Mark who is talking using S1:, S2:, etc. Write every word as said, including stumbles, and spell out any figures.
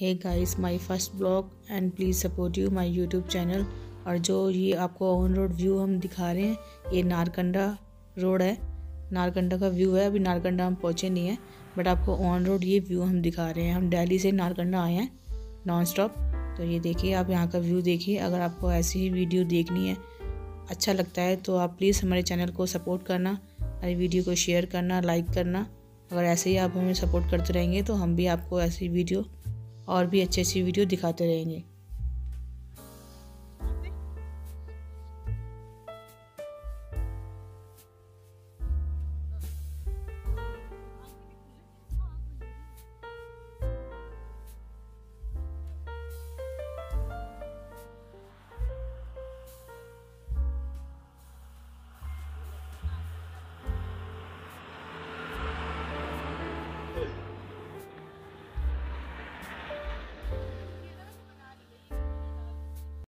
S1: Hey guys, my first blog and please support you my YouTube channel. और जो ये आपको ऑन रोड व्यू हम दिखा रहे हैं, ये नारकंडा रोड है, नारकंडा का व्यू है। अभी नारकंडा हम पहुँचे नहीं हैं, बट आपको ऑन रोड ये व्यू हम दिखा रहे हैं। हम दिल्ली से नारकंडा आए हैं नॉन स्टॉप। तो ये देखिए, आप यहाँ का व्यू देखिए। अगर आपको ऐसी ही वीडियो देखनी है, अच्छा लगता है, तो आप प्लीज़ हमारे चैनल को सपोर्ट करना, हमारी वीडियो को शेयर करना, लाइक करना। अगर ऐसे ही आप हमें सपोर्ट करते रहेंगे तो हम भी आपको ऐसी वीडियो और भी अच्छी अच्छी वीडियो दिखाते रहेंगे।